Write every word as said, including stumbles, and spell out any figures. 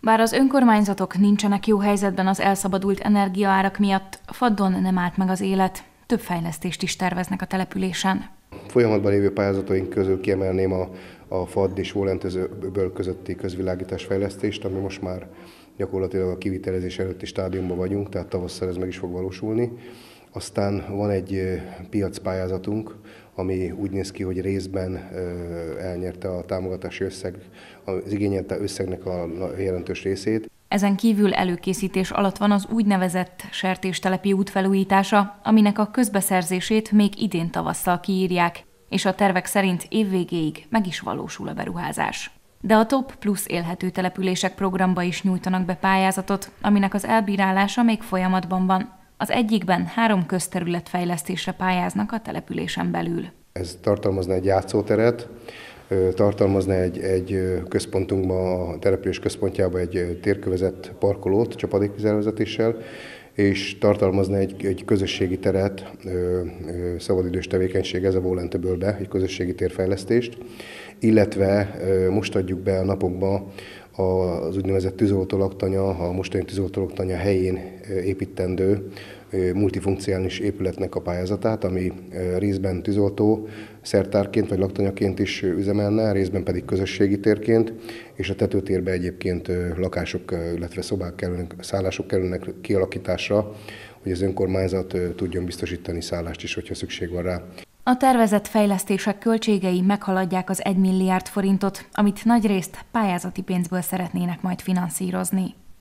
Bár az önkormányzatok nincsenek jó helyzetben az elszabadult energiaárak miatt, Faddon nem állt meg az élet. Több fejlesztést is terveznek a településen. Folyamatban lévő pályázataink közül kiemelném a, a Fadd és Vólentözöböl közötti közvilágítás fejlesztést, ami most már gyakorlatilag a kivitelezés előtti stádiumban vagyunk, tehát tavasszal ez meg is fog valósulni. Aztán van egy piacpályázatunk, ami úgy néz ki, hogy részben elnyerte a támogatási összeg, az igényelte összegnek a jelentős részét. Ezen kívül előkészítés alatt van az úgynevezett sertéstelepi út felújítása, aminek a közbeszerzését még idén tavasszal kiírják, és a tervek szerint évvégéig meg is valósul a beruházás. De a Top Plus élhető települések programba is nyújtanak be pályázatot, aminek az elbírálása még folyamatban van. Az egyikben három közterület fejlesztésre pályáznak a településen belül. Ez tartalmazna egy játszóteret, tartalmazna egy, egy központunkban, a település központjában egy térkövezett parkolót csapadékvízelvezetéssel, és tartalmazna egy, egy közösségi teret, szabadidős tevékenység, ez a Vólentebölbe, egy közösségi térfejlesztést, illetve most adjuk be a napokban az úgynevezett tűzoltó-laktanya, a mostani tűzoltó-laktanya helyén építendő multifunkcionális épületnek a pályázatát, ami részben tűzoltó szertárként vagy laktanyaként is üzemelne, részben pedig közösségi térként, és a tetőtérbe egyébként lakások, illetve szobák kerülnek, szállások kerülnek kialakításra, hogy az önkormányzat tudjon biztosítani szállást is, hogyha szükség van rá. A tervezett fejlesztések költségei meghaladják az egy milliárd forintot, amit nagyrészt pályázati pénzből szeretnének majd finanszírozni.